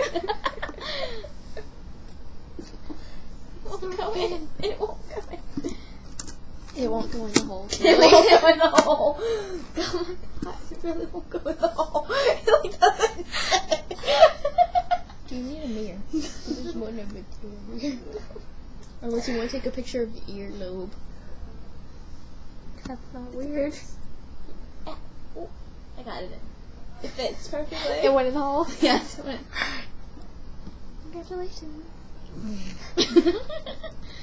won't go in. It won't go in. It won't go in the hole. It won't go in the hole. Oh my god, it really won't go in the hole. It really doesn't say. Do you need a mirror? There's one of it here. Unless you want to take a picture of the earlobe. That's not weird. Yeah. Oh, I got it in. It fits perfectly. It went in the hole? Yes, it went. Congratulations.